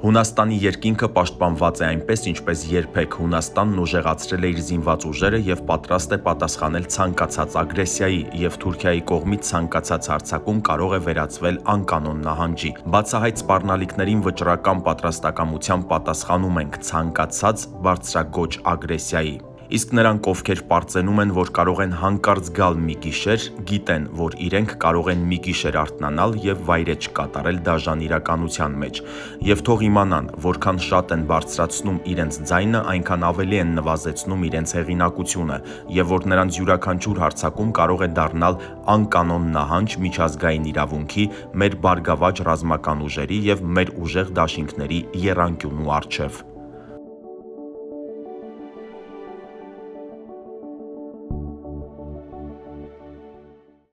Հունաստանի երկինքը պաշտպանված է այնպես, ինչպես երբեք Հունաստանն ուժեղացրել է իր զինված ուժերը եւ պատրաստ է պատասխանել ցանկացած ագրեսիայի, եւ Թուրքիայի կողմից ցանկացած հարձակում կարող է վերածվել անկանոն նահանջի։ Բացահայտ սպառնալիքներին վճռական պատրաստակամությամբ պատասխանում ենք ցանկացած բարձրագոճ ագրեսիայի։ Իսկ նրանք, ովքեր պարծենում են, որ կարող են հանկարծ գալ մի գիշեր, գիտեն, որ իրենք կարող են մի գիշեր արթնանալ եւ վայրեջք կատարել դաժան իրականության մեջ, եւ թող իմանան, որքան շատ են բարձրացնում իրենց ձայնը, այնքան ավելի են նվազեցնում իրենց հեղինակությունը, եւ որ նրանց յուրաքանչյուր հարձակում կարող է դառնալ անկանոն նահանջ միջազգային իրավունքի, մեր բարգավաճ ռազմական ուժերի եւ մեր ուժեղ դաշինքների եռանկյունու առջև։